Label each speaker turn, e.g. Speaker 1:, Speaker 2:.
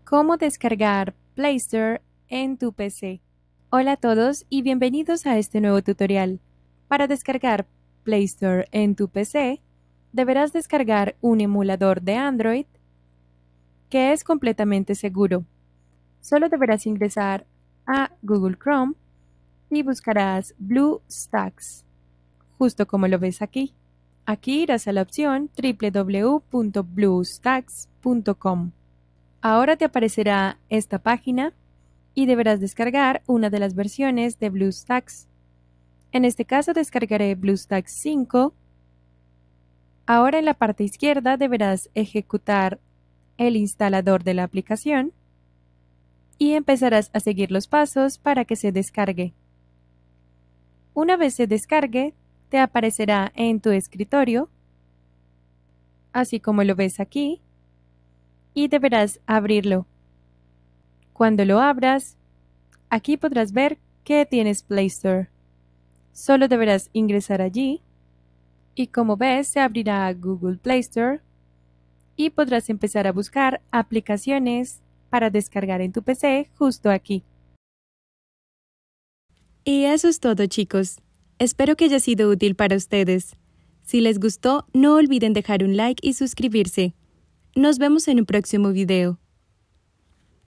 Speaker 1: ¿Cómo descargar Play Store en tu PC? Hola a todos y bienvenidos a este nuevo tutorial. Para descargar Play Store en tu PC, deberás descargar un emulador de Android que es completamente seguro. Solo deberás ingresar a Google Chrome y buscarás BlueStacks, justo como lo ves aquí. Aquí irás a la opción www.bluestacks.com. Ahora te aparecerá esta página y deberás descargar una de las versiones de BlueStacks. En este caso descargaré BlueStacks 5. Ahora en la parte izquierda deberás ejecutar el instalador de la aplicación y empezarás a seguir los pasos para que se descargue. Una vez se descargue, te aparecerá en tu escritorio, así como lo ves aquí, y deberás abrirlo. Cuando lo abras, aquí podrás ver que tienes Play Store. Solo deberás ingresar allí y como ves se abrirá Google Play Store y podrás empezar a buscar aplicaciones para descargar en tu PC justo aquí. Y eso es todo, chicos. Espero que haya sido útil para ustedes. Si les gustó, no olviden dejar un like y suscribirse. Nos vemos en un próximo video.